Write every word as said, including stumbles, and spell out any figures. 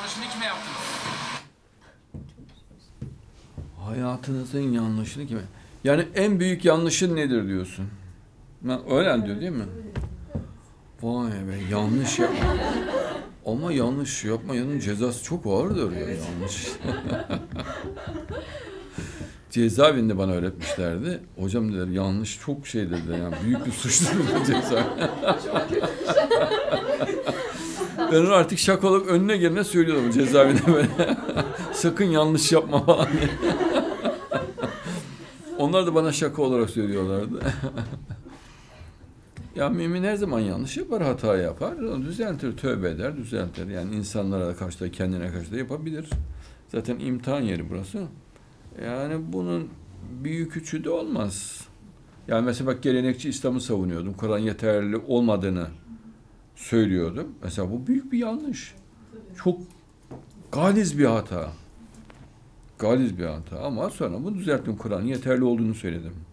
yanlışını kime yaptınız? Hayatınızın yanlışını kime? Yani en büyük yanlışın nedir diyorsun? Ben öyle diyor değil mi? Vay be, yanlış yapma. Ama yanlış yapmayanın cezası çok ağırdır ya, yanlış. Cezaevinde bana öğretmişlerdi. Hocam dediler, yanlış çok şey dediler. Yani büyük bir suçtur bu ceza. Ben onu artık şakalık önüne gelene söylüyordum cezaevinde böyle. Sakın yanlış yapma falan diye. Onlar da bana şaka olarak söylüyorlardı. Ya mümin her zaman yanlış yapar, hata yapar. Onu düzeltir, tövbe eder, düzeltir. Yani insanlara karşı da kendine karşı da yapabilir. Zaten imtihan yeri burası. Yani bunun büyük küçüğü de olmaz. Yani mesela bak, gelenekçi İslam'ı savunuyordum. Kur'an yeterli olmadığını söylüyordum. Mesela bu büyük bir yanlış. Çok galiz bir hata. Galiz bir hata. Ama sonra bunu düzelttim. Kur'an'ın yeterli olduğunu söyledim.